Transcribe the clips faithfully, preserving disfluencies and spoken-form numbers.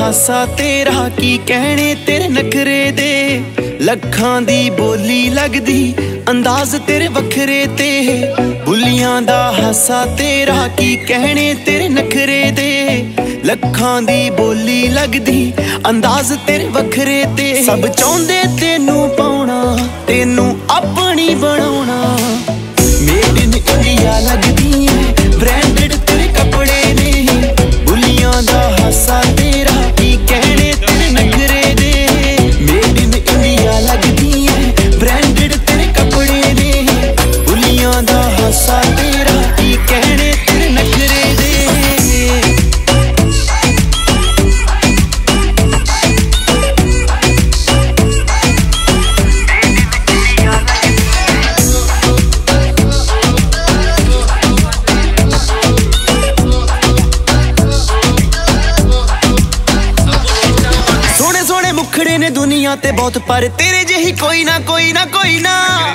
हासा तेरा की कहने तेरे नखरे दे। लखां दी बोली लगदी अंदाज तेरे वखरे ते। बुलियां दा हासा तेरा की कहने तेरे नखरे दे। लखां दी बोली लगदी अंदाज तेरे वखरे ते। सब चाहुंदे तेनू पाउणा तेनू अपनी बनाउणा। मेड इन इंडिया लगदी है ब्रांडेड तेरे कपड़े ने। बुलियां दा हासा तेरा की कहने तेरे नखरे दे। मेड इन इंडिया लगदी है ब्रांडेड तेरे कपड़े ने। बुलियां दा हासा तेरा की कहने तेरे नखरे दे। मुखड़े ने दुनिया ते बहुत पर तेरे जेही कोई ना कोई ना कोई ना।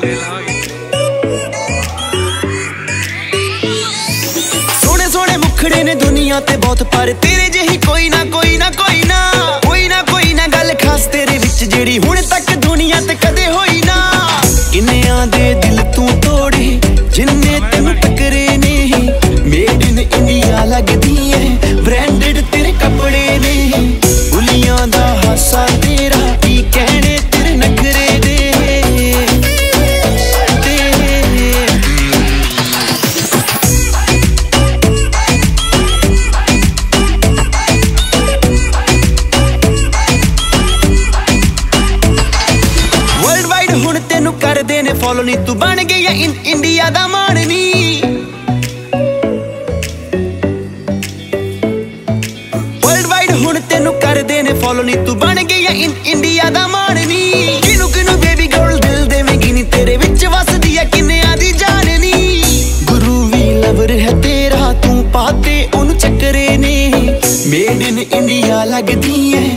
सोने सोने मुखड़े ने दुनिया ते बहुत पर तेरे जेही कोई ना कोई ना कोई ना। कोई ना कोई ना गल खास तेरे विच जेड़ी हुण तक दुनिया ते कदे होई ना। किन्नियां दे दिल तू तोड़े जिन्ने तेनू टकरे ने। मेड इन इंडिया लगदी है ब्रांडेड तेरे कपड़े ने। बुलियां दा हासा तेरा की कहने तेरे नखरे दे। वर्ल्ड वाइड हुण तेनू करदे ने फॉलो नी। तू बन गई है इन इंडिया दा मान नी। हुण तेनू करदे ने फॉलो नी। तू बन गई है इन इंडिया दा मान नी। किनू किनू बेबी गर्ल दिल देवेगी नी। तेरे विच वसदी है किन्नियां दी जान नी। गुरु वी लवर है तेरा तू पाते उन चक्करे ने। मेड इन इंडिया लगदी है